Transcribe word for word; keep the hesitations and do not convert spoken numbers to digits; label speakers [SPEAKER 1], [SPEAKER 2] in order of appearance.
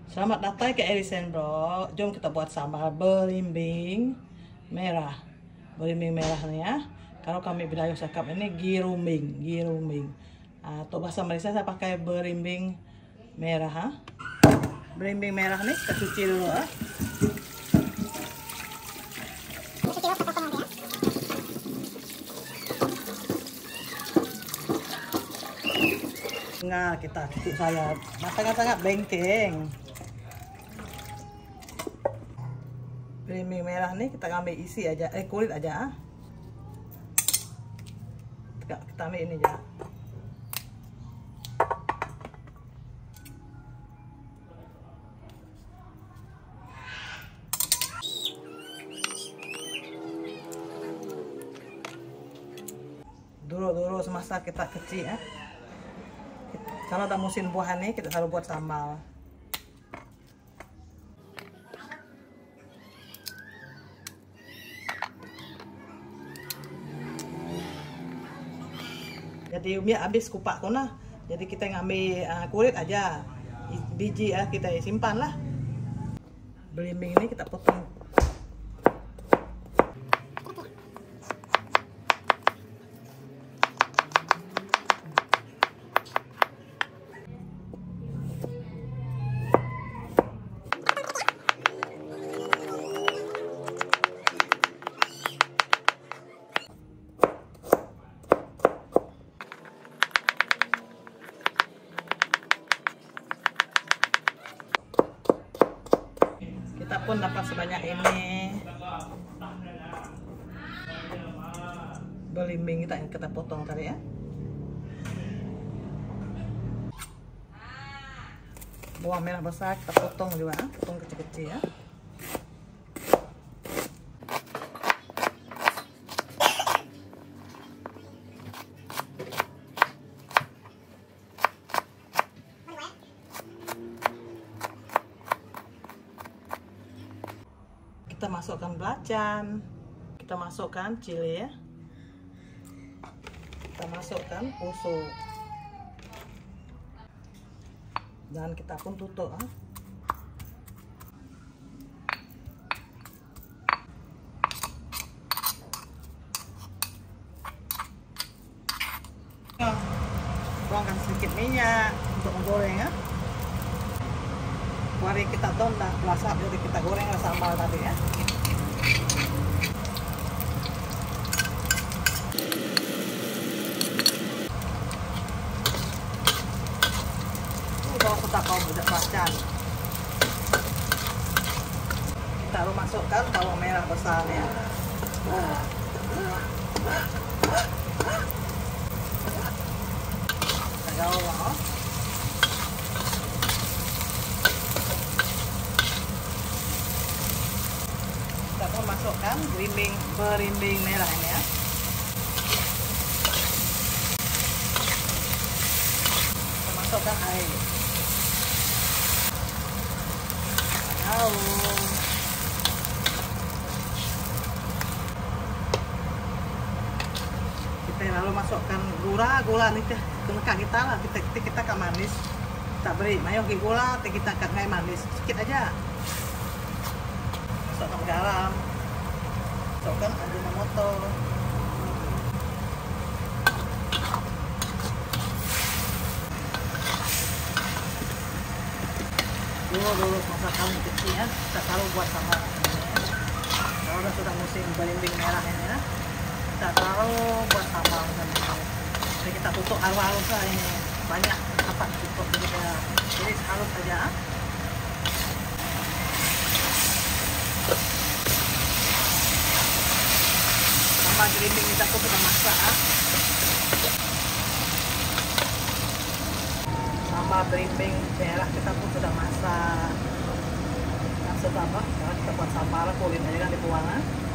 [SPEAKER 1] Selamat datang ke Erisen Bro. Jom kita buat sambal belimbing merah. Belimbing merah nih ya. Kalau kami Bidayuh cakap ini girumbing, girumbing. Nah, untuk bahasa Malaysia saya pakai belimbing merah. Ha? Belimbing merah nih kita cuci dulu. Ha? Nah, kita cuci saya sangat-sangat bengkeng. Belimbing merah nih kita ambil isi aja, eh kulit aja. Ah. Kita, kita ambil ini aja. Dulu-dulu semasa kita kecil ya. Kalau ada musim buah nih kita selalu buat sambal. Jadi umi habis kupak kona, jadi kita ngambil uh, kulit aja, biji ya kita simpan lah. Belimbing ini kita potong. Kita pun dapat sebanyak ini belimbing kita yang kita potong tadi ya. Bawang merah besar kita potong juga, potong kecil-kecil ya. Kita masukkan belacan, kita masukkan cili ya, kita masukkan pusu, dan kita pun tutup. Ha? Tuangkan sedikit minyak untuk menggoreng ya. Mari kita tonda pelasap, jadi kita goreng sambal tadi ya. Ini bawa kita kau budak belacan. Kita harus masukkan bawang merah besar ya. Kita gaul lah. Kita masukkan belimbing belimbing merah ini ya. Kita masukkan air. Halo. Kita lalu masukkan gula, gula nih teh kena kita lah, kita kita kita ke manis. Kita beri mayo ke gula, kita ke manis sedikit aja. Masukkan garam, masukkan Ajinomoto, dulu dulu masakan kecil ya, kita taruh buat sama kalau sudah musim belimbing merah ini ya, kita taruh buat sambal. Jadi kita tutup halus-halus lah ini, banyak apa tutup begitu ya, jadi halus aja. Sambal belimbing kita pun sudah masak. Sambal belimbing merah kita pun sudah masak. Nah, setelah apa? Sekarang kita buat sambal kulit aja kan dibuang.